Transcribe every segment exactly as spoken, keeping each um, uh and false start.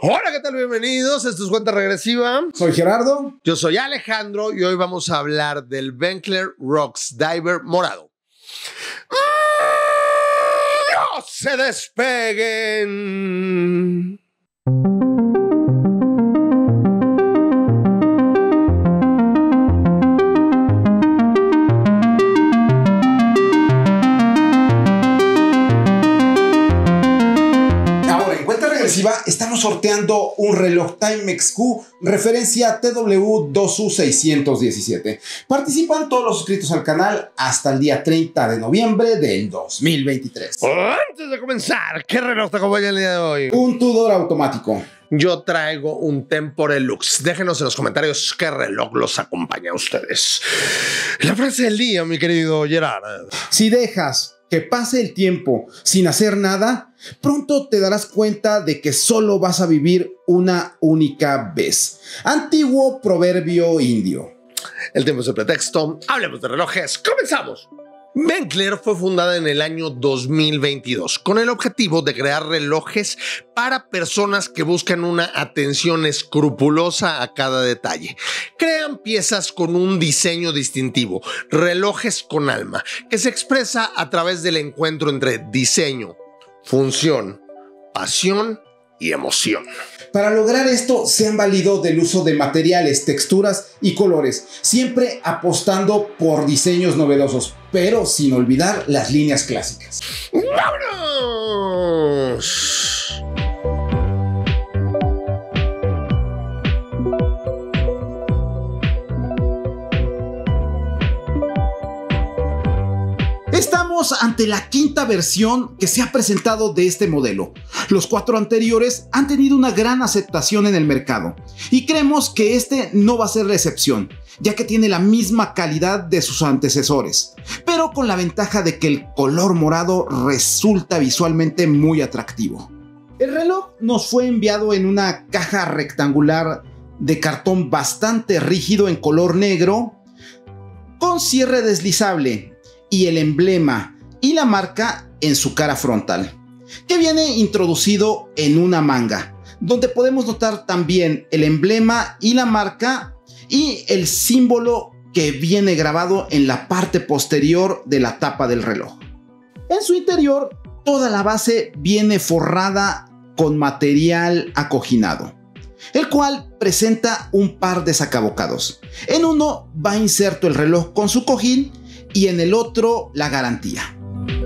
Hola, ¿qué tal? Bienvenidos. Esto es Cuenta Regresiva. Soy Gerardo. Yo soy Alejandro y hoy vamos a hablar del Benkler Rocks Diver morado. ¡No se despeguen! Estamos sorteando un reloj Timex Q referencia T W dos U seiscientos diecisiete. Participan todos los suscritos al canal hasta el día treinta de noviembre del dos mil veintitrés. Antes de comenzar, ¿qué reloj te acompaña el día de hoy? Un Tudor automático. Yo traigo un Tempore Lux. Déjenos en los comentarios qué reloj los acompaña a ustedes. La frase del día, mi querido Gerard. Si dejas que pase el tiempo sin hacer nada, pronto te darás cuenta de que solo vas a vivir una única vez. Antiguo proverbio indio. El tiempo es el pretexto. Hablemos de relojes. ¡Comenzamos! Benkler fue fundada en el año dos mil veintidós con el objetivo de crear relojes para personas que buscan una atención escrupulosa a cada detalle. Crean piezas con un diseño distintivo, relojes con alma, que se expresa a través del encuentro entre diseño, función, pasión y emoción. Para lograr esto se han valido del uso de materiales, texturas y colores, siempre apostando por diseños novedosos, pero sin olvidar las líneas clásicas. ¡Vámonos! Estamos ante la quinta versión que se ha presentado de este modelo. Los cuatro anteriores han tenido una gran aceptación en el mercado y creemos que este no va a ser la excepción, ya que tiene la misma calidad de sus antecesores, pero con la ventaja de que el color morado resulta visualmente muy atractivo. El reloj nos fue enviado en una caja rectangular de cartón bastante rígido en color negro, con cierre deslizable y el emblema y la marca en su cara frontal, que viene introducido en una manga, donde podemos notar también el emblema y la marca y el símbolo que viene grabado en la parte posterior de la tapa del reloj. En su interior, toda la base viene forrada con material acoginado, el cual presenta un par de sacabocados. En uno va inserto el reloj con su cojín y en el otro la garantía.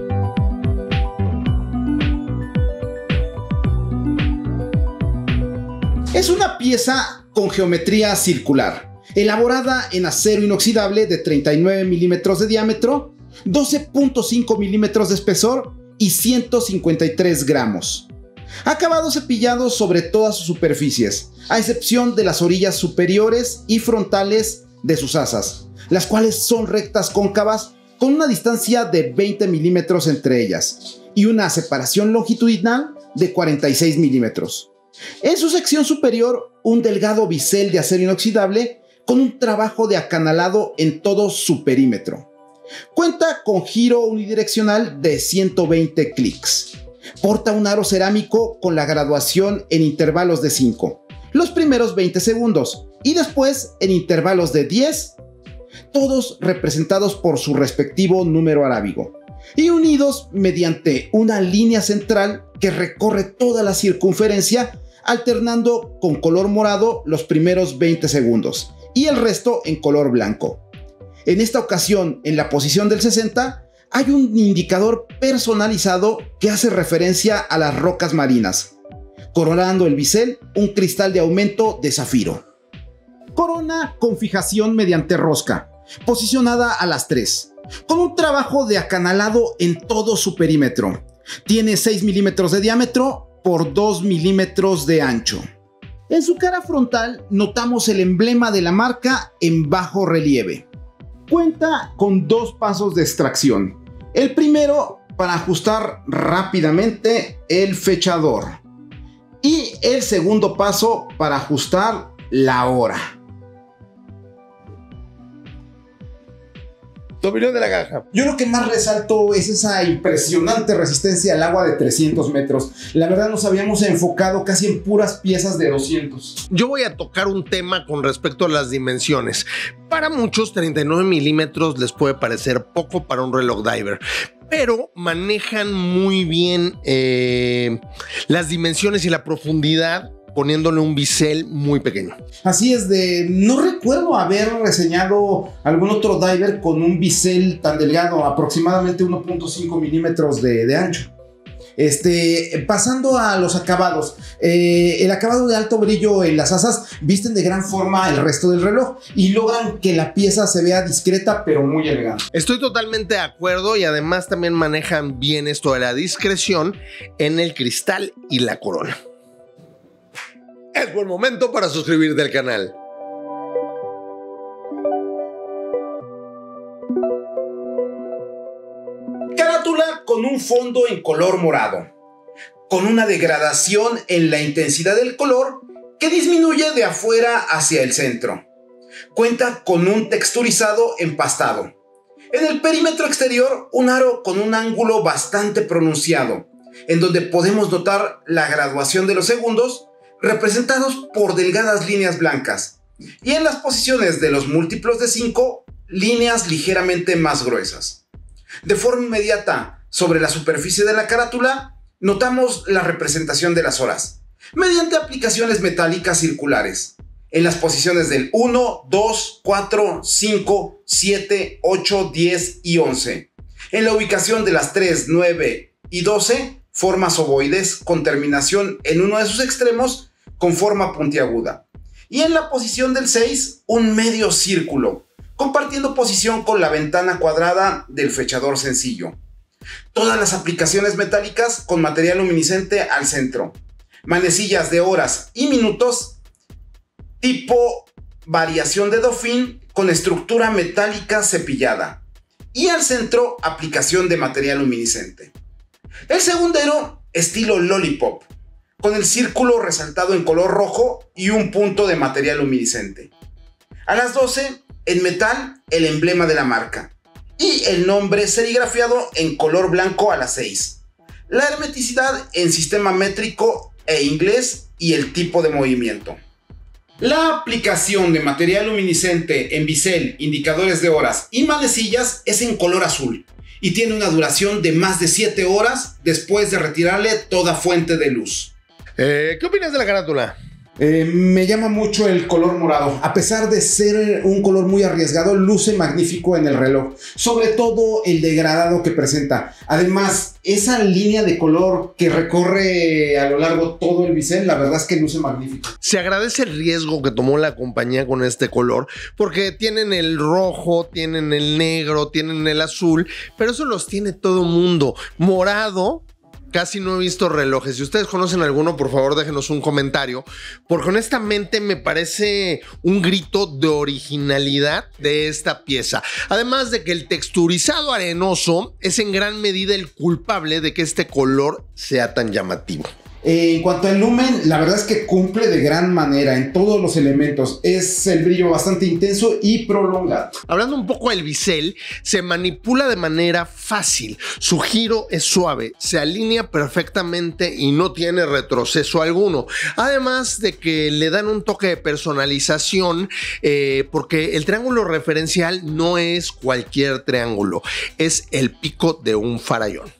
Es una pieza con geometría circular, elaborada en acero inoxidable de treinta y nueve milímetros de diámetro, doce punto cinco milímetros de espesor y ciento cincuenta y tres gramos. Acabado cepillado sobre todas sus superficies, a excepción de las orillas superiores y frontales de sus asas, las cuales son rectas cóncavas con una distancia de veinte milímetros entre ellas y una separación longitudinal de cuarenta y seis milímetros. En su sección superior, un delgado bisel de acero inoxidable con un trabajo de acanalado en todo su perímetro. Cuenta con giro unidireccional de ciento veinte clics. Porta un aro cerámico con la graduación en intervalos de cinco, los primeros veinte segundos, y después en intervalos de diez, todos representados por su respectivo número arábigo, y unidos mediante una línea central que recorre toda la circunferencia, alternando con color morado los primeros veinte segundos, y el resto en color blanco. En esta ocasión, en la posición del sesenta, hay un indicador personalizado que hace referencia a las rocas marinas, coronando el bisel un cristal de aumento de zafiro. Corona con fijación mediante rosca, posicionada a las tres, con un trabajo de acanalado en todo su perímetro. Tiene seis milímetros de diámetro por dos milímetros de ancho. En su cara frontal notamos el emblema de la marca en bajo relieve. Cuenta con dos pasos de extracción. El primero para ajustar rápidamente el fechador y el segundo paso para ajustar la hora. Tu opinión de la caja. Yo lo que más resalto es esa impresionante resistencia al agua de trescientos metros. La verdad nos habíamos enfocado casi en puras piezas de doscientos. Yo voy a tocar un tema con respecto a las dimensiones. Para muchos, treinta y nueve milímetros les puede parecer poco para un reloj diver, pero manejan muy bien eh, las dimensiones y la profundidad, poniéndole un bisel muy pequeño. Así es, de no recuerdo haber reseñado algún otro diver con un bisel tan delgado, aproximadamente uno punto cinco milímetros de, de ancho. Este, pasando a los acabados, eh, el acabado de alto brillo en las asas visten de gran forma el resto del reloj y logran que la pieza se vea discreta pero muy elegante. Estoy totalmente de acuerdo, y además también manejan bien esto de la discreción en el cristal y la corona. Es buen momento para suscribirte al canal. Carátula con un fondo en color morado, con una degradación en la intensidad del color que disminuye de afuera hacia el centro. Cuenta con un texturizado empastado. En el perímetro exterior, un aro con un ángulo bastante pronunciado, en donde podemos notar la graduación de los segundos, representados por delgadas líneas blancas, y en las posiciones de los múltiplos de cinco, líneas ligeramente más gruesas. De forma inmediata, sobre la superficie de la carátula, notamos la representación de las horas, mediante aplicaciones metálicas circulares, en las posiciones del uno, dos, cuatro, cinco, siete, ocho, diez y once. En la ubicación de las tres, nueve y doce, formas ovoides con terminación en uno de sus extremos con forma puntiaguda. Y en la posición del seis, un medio círculo, compartiendo posición con la ventana cuadrada del fechador sencillo. Todas las aplicaciones metálicas con material luminiscente al centro. Manecillas de horas y minutos tipo variación de Dauphine con estructura metálica cepillada. Y al centro, aplicación de material luminiscente. El segundero, estilo Lollipop, con el círculo resaltado en color rojo y un punto de material luminiscente. A las doce, en metal, el emblema de la marca y el nombre serigrafiado en color blanco a las seis. La hermeticidad en sistema métrico e inglés y el tipo de movimiento. La aplicación de material luminiscente en bisel, indicadores de horas y manecillas es en color azul y tiene una duración de más de siete horas después de retirarle toda fuente de luz. Eh, ¿Qué opinas de la carátula? Eh, me llama mucho el color morado. A pesar de ser un color muy arriesgado, luce magnífico en el reloj. Sobre todo el degradado que presenta. Además, esa línea de color que recorre a lo largo todo el bisel, la verdad es que luce magnífico. Se agradece el riesgo que tomó la compañía con este color, porque tienen el rojo, tienen el negro, tienen el azul, pero eso los tiene todo mundo. Morado. Casi no he visto relojes. Si ustedes conocen alguno, por favor déjenos un comentario, porque honestamente me parece un grito de originalidad de esta pieza. Además de que el texturizado arenoso es en gran medida el culpable de que este color sea tan llamativo. Eh, en cuanto al lumen, la verdad es que cumple de gran manera en todos los elementos. Es el brillo bastante intenso y prolongado. Hablando un poco del bisel, se manipula de manera fácil. Su giro es suave, se alinea perfectamente y no tiene retroceso alguno. Además de que le dan un toque de personalización, eh, porque el triángulo referencial no es cualquier triángulo, es el pico de un farallón.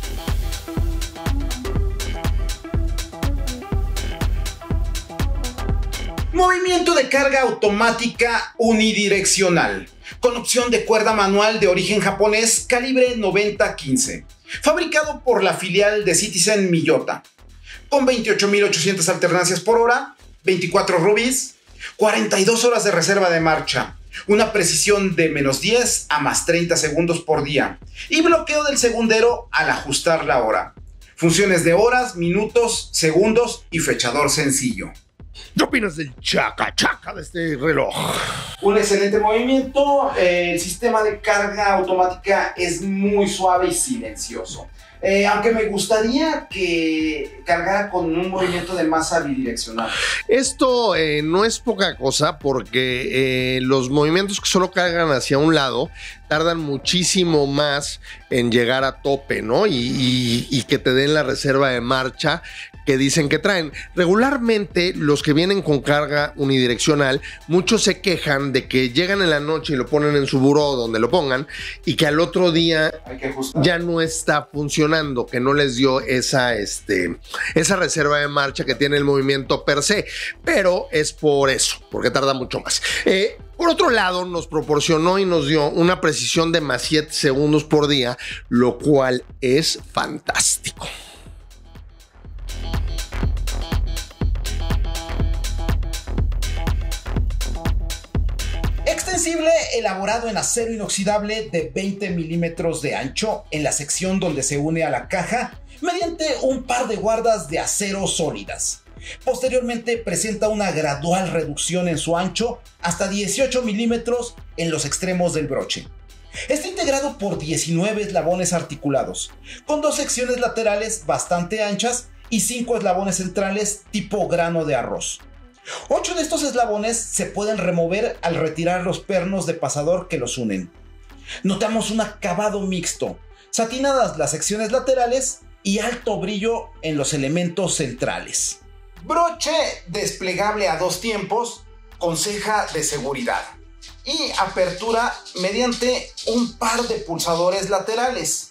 Movimiento de carga automática unidireccional, con opción de cuerda manual de origen japonés calibre noventa quince, fabricado por la filial de Citizen Miyota, con veintiocho mil ochocientas alternancias por hora, veinticuatro rubis, cuarenta y dos horas de reserva de marcha, una precisión de menos diez a más treinta segundos por día y bloqueo del segundero al ajustar la hora. Funciones de horas, minutos, segundos y fechador sencillo. ¿Qué opinas del chaca chaca de este reloj? Un excelente movimiento. Eh, el sistema de carga automática es muy suave y silencioso. Eh, aunque me gustaría que cargara con un movimiento de masa bidireccional. Esto eh, no es poca cosa, porque eh, los movimientos que solo cargan hacia un lado tardan muchísimo más en llegar a tope, ¿no? Y, y, y que te den la reserva de marcha que dicen que traen. Regularmente los que vienen con carga unidireccional, muchos se quejan de que llegan en la noche y lo ponen en su buró donde lo pongan y que al otro día ya no está funcionando, que no les dio esa, este, esa reserva de marcha que tiene el movimiento per se, pero es por eso, porque tarda mucho más. Eh, Por otro lado, nos proporcionó y nos dio una precisión de más siete segundos por día, lo cual es fantástico. Extensible elaborado en acero inoxidable de veinte milímetros de ancho en la sección donde se une a la caja mediante un par de guardas de acero sólidas. Posteriormente presenta una gradual reducción en su ancho hasta dieciocho milímetros en los extremos del broche. Está integrado por diecinueve eslabones articulados, con dos secciones laterales bastante anchas y cinco eslabones centrales tipo grano de arroz. Ocho de estos eslabones se pueden remover al retirar los pernos de pasador que los unen. Notamos un acabado mixto, satinadas las secciones laterales y alto brillo en los elementos centrales. Broche desplegable a dos tiempos con ceja de seguridad y apertura mediante un par de pulsadores laterales.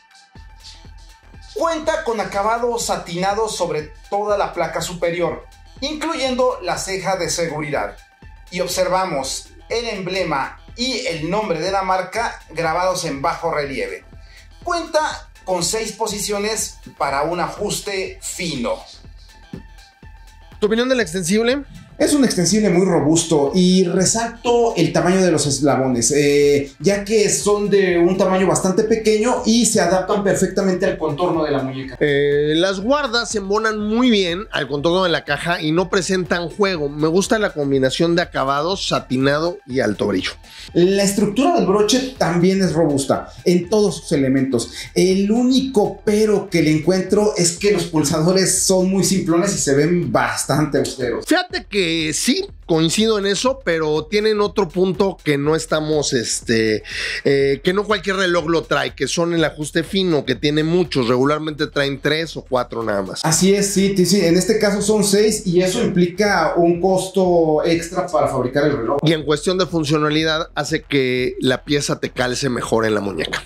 Cuenta con acabado satinado sobre toda la placa superior, incluyendo la ceja de seguridad, y observamos el emblema y el nombre de la marca grabados en bajo relieve. Cuenta con seis posiciones para un ajuste fino. ¿Tu opinión del extensible? Es un extensible muy robusto y resalto el tamaño de los eslabones, eh, ya que son de un tamaño bastante pequeño y se adaptan perfectamente al contorno de la muñeca. Eh, las guardas se embonan muy bien al contorno de la caja y no presentan juego. Me gusta la combinación de acabados, satinado y alto brillo. La estructura del broche también es robusta en todos sus elementos. El único pero que le encuentro es que los pulsadores son muy simplones y se ven bastante austeros. Fíjate que sí, coincido en eso, pero tienen otro punto que no estamos, este, eh, que no cualquier reloj lo trae, que son el ajuste fino, que tiene muchos, regularmente traen tres o cuatro nada más. Así es, sí, sí, en este caso son seis y eso implica un costo extra para fabricar el reloj. Y en cuestión de funcionalidad hace que la pieza te calce mejor en la muñeca.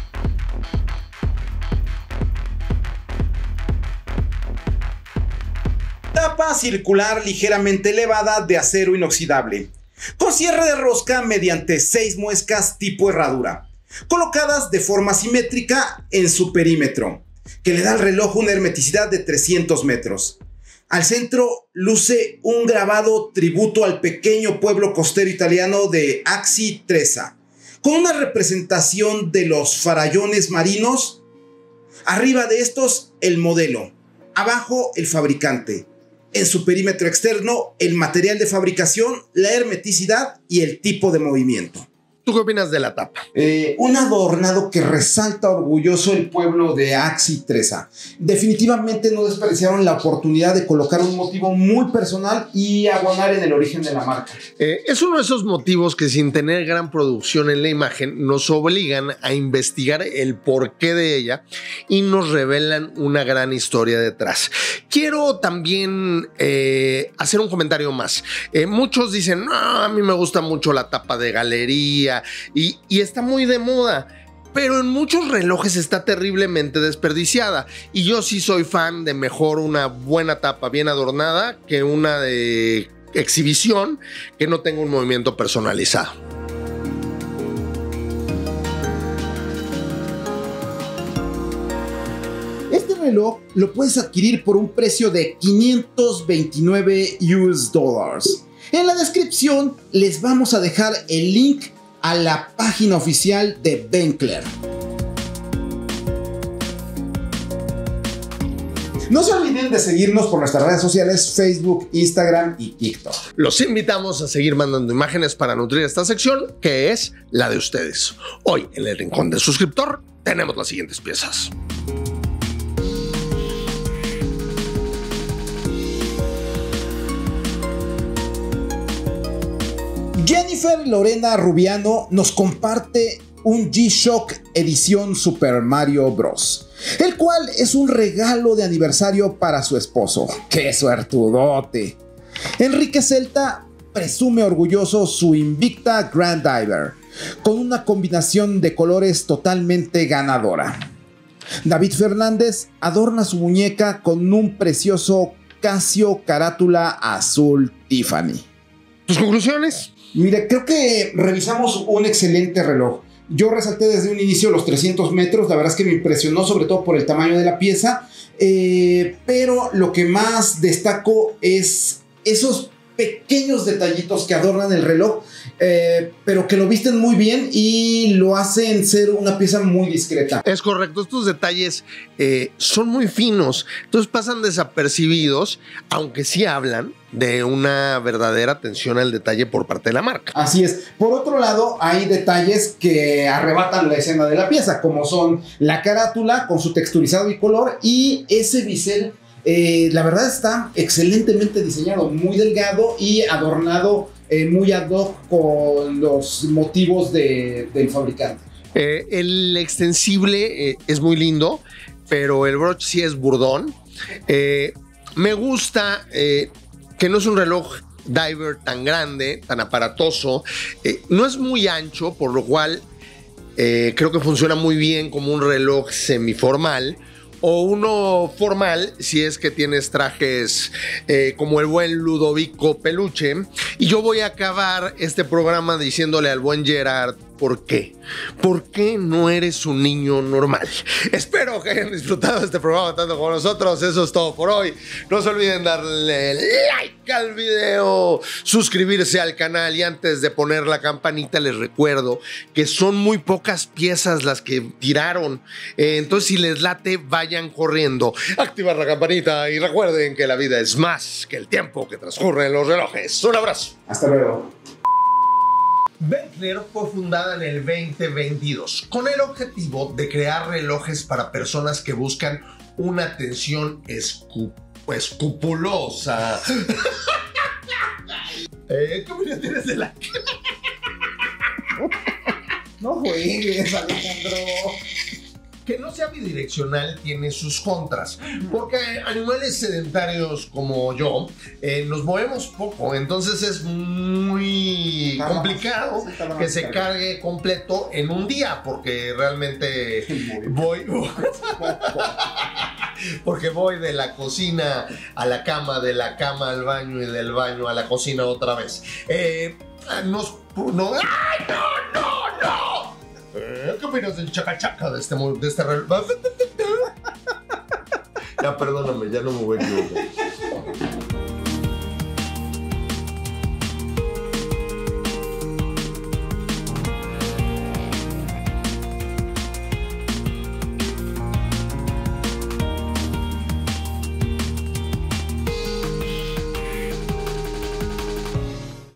Tapa circular ligeramente elevada de acero inoxidable, con cierre de rosca mediante seis muescas tipo herradura, colocadas de forma simétrica en su perímetro, que le da al reloj una hermeticidad de trescientos metros. Al centro luce un grabado tributo al pequeño pueblo costero italiano de Axi Trezza, con una representación de los farallones marinos. Arriba de estos el modelo, abajo el fabricante. En su perímetro externo, el material de fabricación, la hermeticidad y el tipo de movimiento. ¿Tú qué opinas de la tapa? Eh, un adornado que resalta orgulloso el pueblo de Axi Trezza. Definitivamente no desperdiciaron la oportunidad de colocar un motivo muy personal y abonar en el origen de la marca. Eh, es uno de esos motivos que sin tener gran producción en la imagen nos obligan a investigar el porqué de ella y nos revelan una gran historia detrás. Quiero también eh, hacer un comentario más. Eh, muchos dicen, no, a mí me gusta mucho la tapa de galería y, y está muy de moda. Pero en muchos relojes está terriblemente desperdiciada. Y yo sí soy fan de mejor una buena tapa bien adornada que una de exhibición que no tenga un movimiento personalizado. Este reloj lo puedes adquirir por un precio de quinientos veintinueve U S dólares. En la descripción les vamos a dejar el link a la página oficial de Bencler. No se olviden de seguirnos por nuestras redes sociales, Facebook, Instagram y TikTok. Los invitamos a seguir mandando imágenes para nutrir esta sección, que es la de ustedes. Hoy, en el rincón del suscriptor, tenemos las siguientes piezas. Jennifer Lorena Rubiano nos comparte un G-Shock edición Super Mario Bros., el cual es un regalo de aniversario para su esposo. ¡Qué suertudote! Enrique Celta presume orgulloso su Invicta Grand Diver, con una combinación de colores totalmente ganadora. David Fernández adorna su muñeca con un precioso Casio carátula azul Tiffany. ¿Tus conclusiones? Mire, creo que revisamos un excelente reloj. Yo resalté desde un inicio los trescientos metros, la verdad es que me impresionó sobre todo por el tamaño de la pieza, eh, pero lo que más destaco es esos pequeños detallitos que adornan el reloj, eh, pero que lo visten muy bien y lo hacen ser una pieza muy discreta. Es correcto, estos detalles eh, son muy finos, entonces pasan desapercibidos, aunque sí hablan de una verdadera atención al detalle por parte de la marca. Así es. Por otro lado, hay detalles que arrebatan la escena de la pieza, como son la carátula con su texturizado y color y ese bisel. Eh, la verdad está excelentemente diseñado, muy delgado y adornado eh, muy ad hoc con los motivos de, del fabricante. Eh, el extensible eh, es muy lindo, pero el broche sí es burdón. Eh, me gusta eh, que no es un reloj diver tan grande, tan aparatoso. Eh, no es muy ancho, por lo cual eh, creo que funciona muy bien como un reloj semiformal. O uno formal, si es que tienes trajes eh, como el buen Ludovico Peluche. Y yo voy a acabar este programa diciéndole al buen Gerard, ¿por qué? ¿Por qué no eres un niño normal? Espero que hayan disfrutado este programa tanto como nosotros. Eso es todo por hoy. No se olviden darle like al video, suscribirse al canal y antes de poner la campanita les recuerdo que son muy pocas piezas las que tiraron. Eh, entonces si les late, vayan corriendo, activar la campanita y recuerden que la vida es más que el tiempo que transcurre en los relojes. Un abrazo. Hasta luego. Benkler fue fundada en el veinte veintidós con el objetivo de crear relojes para personas que buscan una atención escu escrupulosa. eh, ¿Qué opinión tienes de la... No juegues, Alejandro. Que no sea bidireccional tiene sus contras, porque animales sedentarios como yo eh, nos movemos poco, entonces es muy complicado que se cargue completo en un día, porque realmente voy porque voy de la cocina a la cama, de la cama al baño y del baño a la cocina otra vez. Eh, nos, no, ¡ay, no, no, no! ¿Qué opinas del chacachaca de este, de este reloj? Ya perdóname, ya no me voy a equivocar.